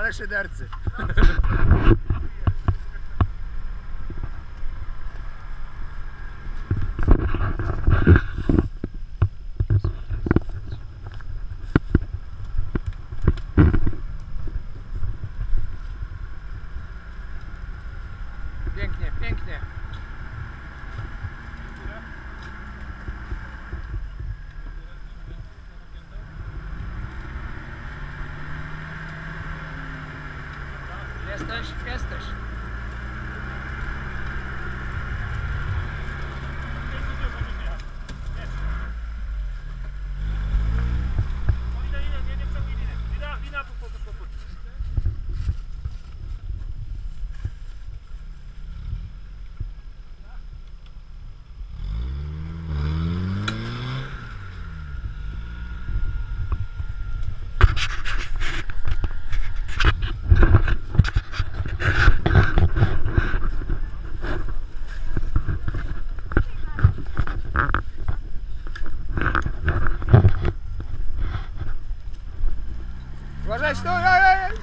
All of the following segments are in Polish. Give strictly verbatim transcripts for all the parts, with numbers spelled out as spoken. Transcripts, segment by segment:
Ale szydercy. Pięknie, pięknie. Jesteś? Jesteś. Uważaj, stój! Ej, ej, ej.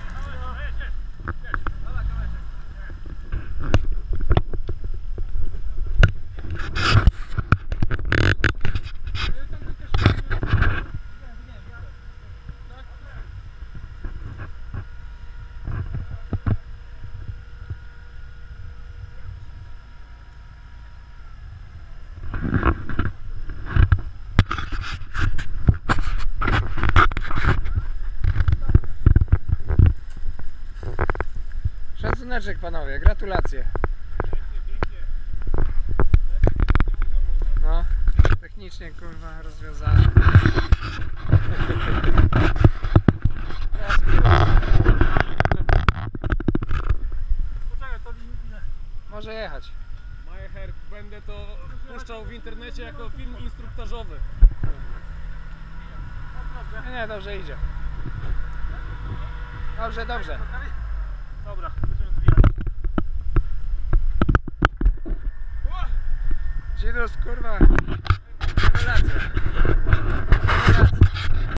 Szacuneczek panowie, gratulacje. No, technicznie kurwa rozwiązane. Poczekaj, to linijne. Może jechać. Majeher, będę to puszczał w internecie jako film instruktażowy. Nie, nie, dobrze idzie. Dobrze, dobrze. Dobra, będziemy zbijać. Dzidus, kurwa. Rewelacja. Rewelacja.